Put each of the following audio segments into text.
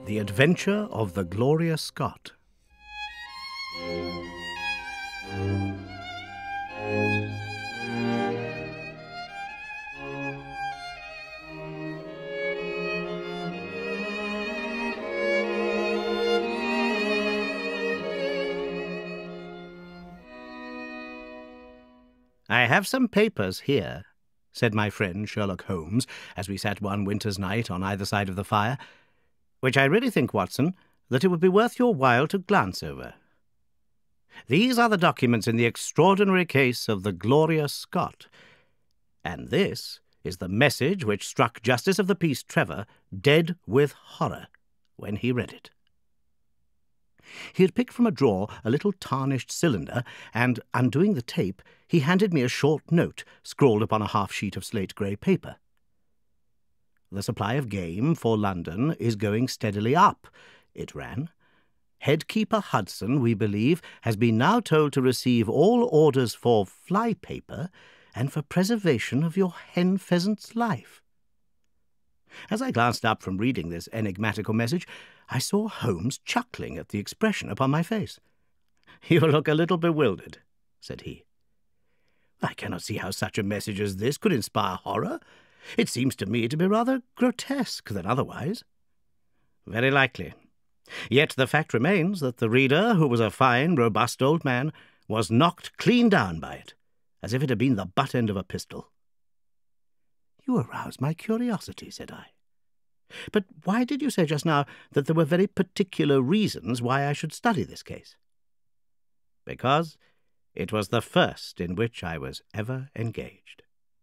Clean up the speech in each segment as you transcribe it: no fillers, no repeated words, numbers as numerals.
The Adventure of the Gloria Scott. "I have some papers here," said my friend Sherlock Holmes, as we sat one winter's night on either side of the fire, "which I really think, Watson, that it would be worth your while to glance over. These are the documents in the extraordinary case of the Gloria Scott, and this is the message which struck Justice of the Peace Trevor dead with horror when he read it." He had picked from a drawer a little tarnished cylinder, and, undoing the tape, he handed me a short note scrawled upon a half-sheet of slate-grey paper. "The supply of game for London is going steadily up," it ran. "Headkeeper Hudson, we believe, has been now told to receive all orders for fly-paper and for preservation of your hen-pheasant's life." As I glanced up from reading this enigmatical message, I saw Holmes chuckling at the expression upon my face. "You look a little bewildered," said he. "I cannot see how such a message as this could inspire horror. It seems to me to be rather grotesque than otherwise." "Very likely. Yet the fact remains that the reader, who was a fine, robust old man, was knocked clean down by it, as if it had been the butt end of a pistol." "You arouse my curiosity," said I. "But why did you say just now that there were very particular reasons why I should study this case?" "Because it was the first in which I was ever engaged."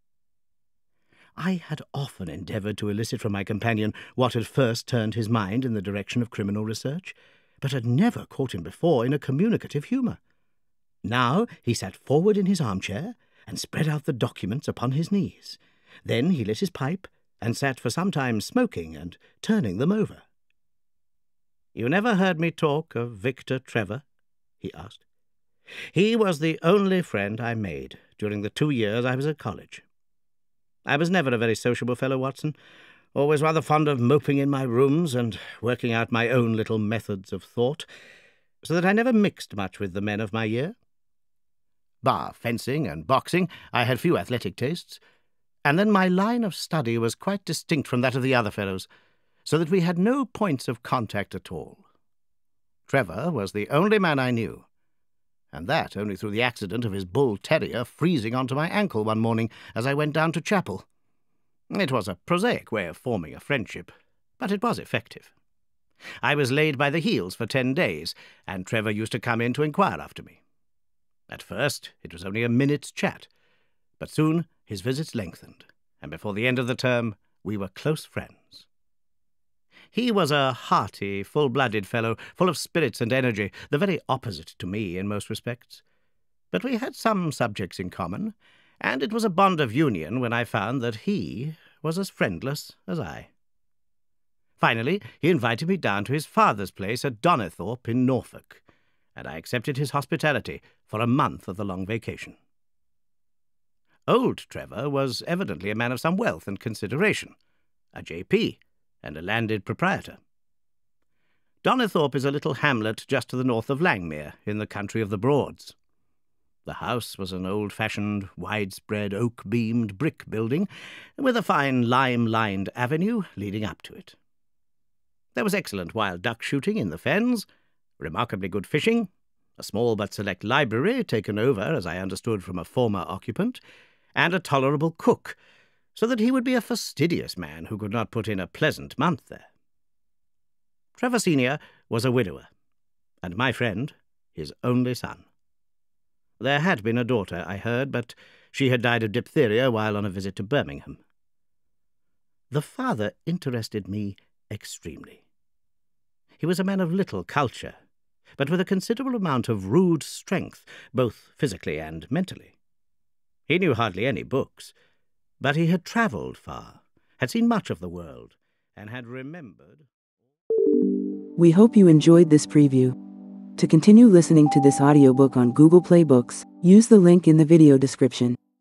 I had often endeavoured to elicit from my companion what had first turned his mind in the direction of criminal research, but had never caught him before in a communicative humour. Now he sat forward in his armchair and spread out the documents upon his knees. Then he lit his pipe and sat for some time smoking and turning them over. "You never heard me talk of Victor Trevor?" he asked. "He was the only friend I made during the 2 years I was at college. I was never a very sociable fellow, Watson, always rather fond of moping in my rooms and working out my own little methods of thought, so that I never mixed much with the men of my year. Bar fencing and boxing, I had few athletic tastes, and then my line of study was quite distinct from that of the other fellows, so that we had no points of contact at all. Trevor was the only man I knew, and that only through the accident of his bull terrier freezing onto my ankle one morning as I went down to chapel. It was a prosaic way of forming a friendship, but it was effective. I was laid by the heels for 10 days, and Trevor used to come in to inquire after me. At first it was only a minute's chat, but soon his visits lengthened, and before the end of the term we were close friends. He was a hearty, full-blooded fellow, full of spirits and energy, the very opposite to me in most respects. But we had some subjects in common, and it was a bond of union when I found that he was as friendless as I. Finally, he invited me down to his father's place at Donnithorpe in Norfolk, and I accepted his hospitality for a month of the long vacation. Old Trevor was evidently a man of some wealth and consideration, a J.P., and a landed proprietor. Donnithorpe is a little hamlet just to the north of Langmere, in the country of the Broads. The house was an old-fashioned, widespread, oak-beamed brick building, with a fine lime-lined avenue leading up to it. There was excellent wild duck shooting in the fens, remarkably good fishing, a small but select library taken over, as I understood, from a former occupant, and a tolerable cook, so that he would be a fastidious man who could not put in a pleasant month there. Trevor Senior was a widower, and my friend his only son. There had been a daughter, I heard, but she had died of diphtheria while on a visit to Birmingham. The father interested me extremely. He was a man of little culture, but with a considerable amount of rude strength, both physically and mentally. He knew hardly any books, but he had travelled far, had seen much of the world, and had remembered. We hope you enjoyed this preview. To continue listening to this audiobook on Google Play Books, use the link in the video description.